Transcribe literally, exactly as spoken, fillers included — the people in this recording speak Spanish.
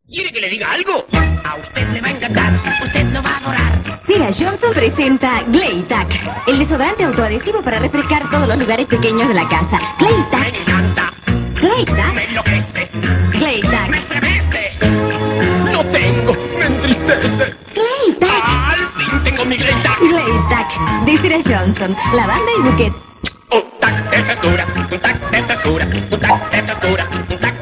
¿Quiere que le diga algo? A usted le va a encantar, usted lo va a adorar. Mira, Johnson presenta Glade-Tac, el desodorante autoadhesivo para refrescar todos los lugares pequeños de la casa. Me Glade-Tac. encanta, Glade-Tac. me enloquece, Glade-Tac. me estremece. No tengo, me entristece. Glade-Tac. Al fin tengo mi Glade-Tac. Glade-Tac. De Cera Johnson, lavanda y bouquet. Un tac de frescura, un tac de frescura, un tac de frescura, un tac